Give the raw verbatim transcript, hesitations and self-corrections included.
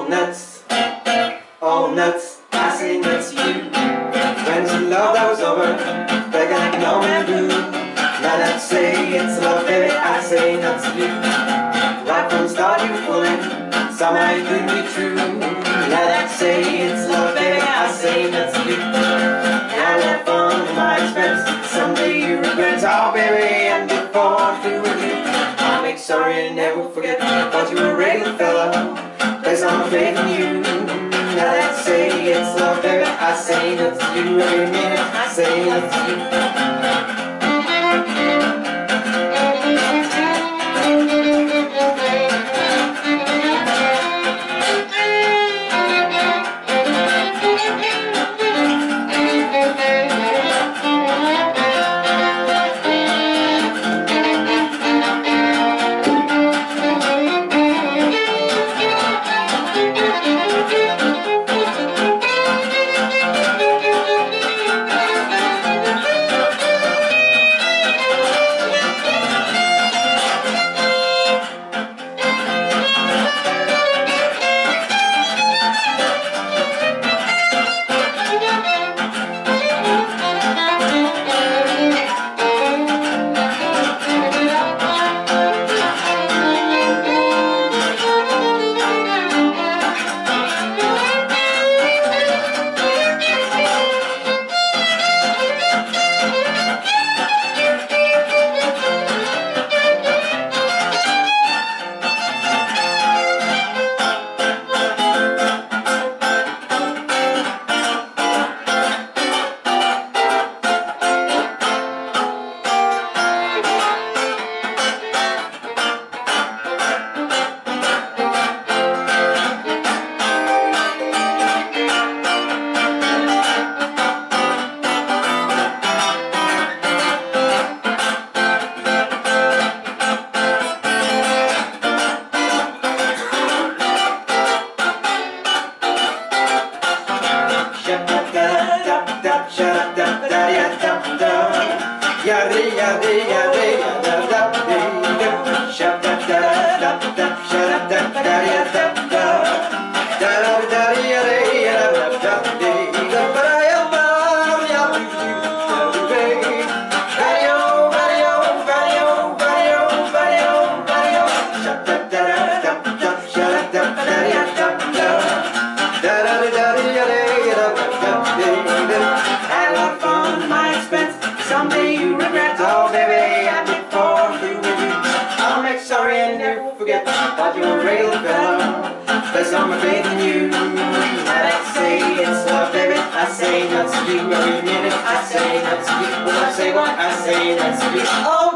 all nuts, all nuts, I say nuts to you. When the love that was over, back like an old man blue. Now that say it's love, baby, I say nuts to you. Right from the start you were fooling, somehow you couldn't be true. Now that say it's love, baby, I say nuts to you. Now that fun at my expense, someday you regret. Oh baby, and before I'm through with you, I'll make sorry and never forget. Thought you were a regular fella, place all my faith in you. Now that say it's love, baby, I say nuts to you. Every minute I say nuts to you. Someday you regret, oh baby, I did for you with you. I'll make sorry and never forget that you're a real fella. Place all my faith in you. And I say it's love, baby, I say nuts to you. Every minute I say nuts to you. When I say what I say, nuts to you. Oh,